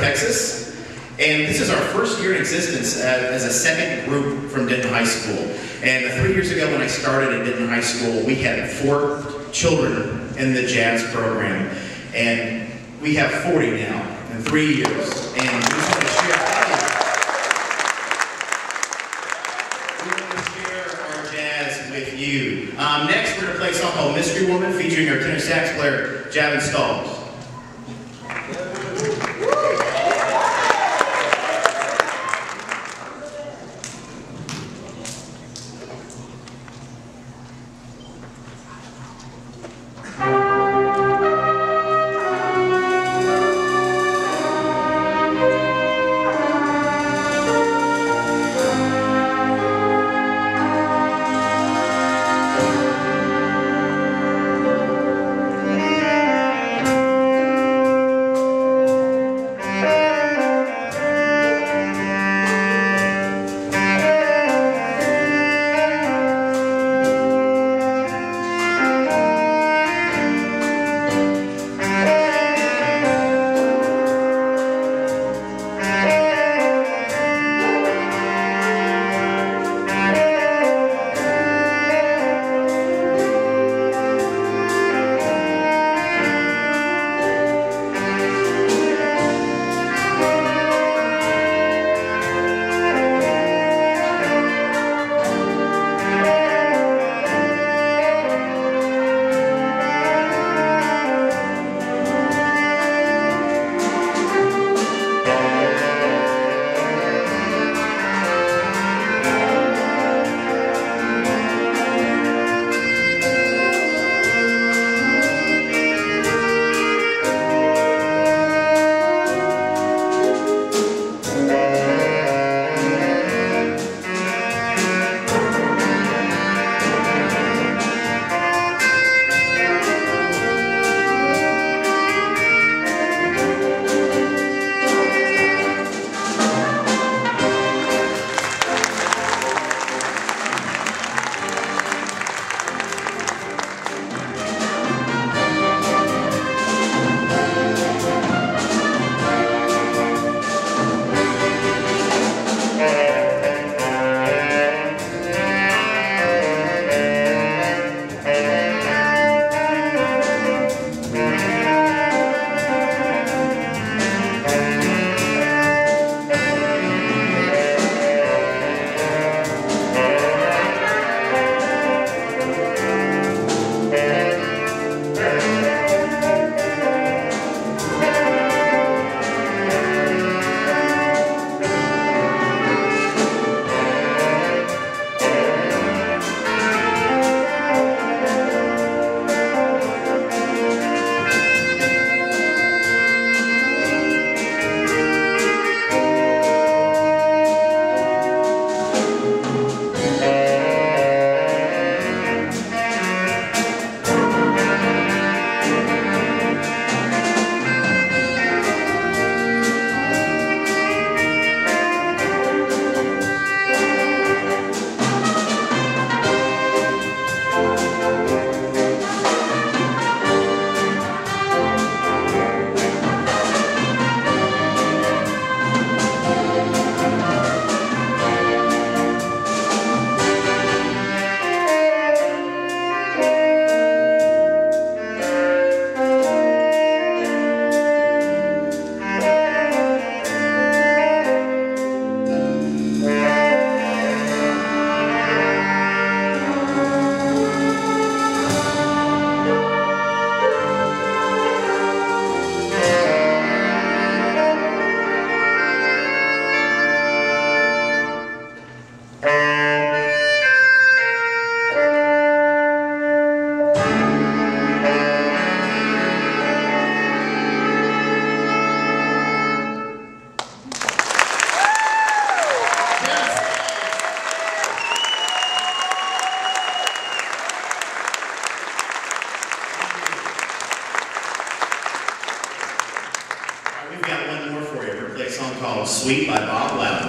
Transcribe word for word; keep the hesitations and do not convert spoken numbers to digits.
Texas. And this is our first year in existence as a second group from Denton High School. And three years ago when I started at Denton High School, we had four children in the jazz program. And we have forty now in three years. And we just want to share, we want to share our jazz with you. Um, next, we're going to play a song called Mystery Woman featuring our tenor sax player, Javan. Sweet by Bob Loud.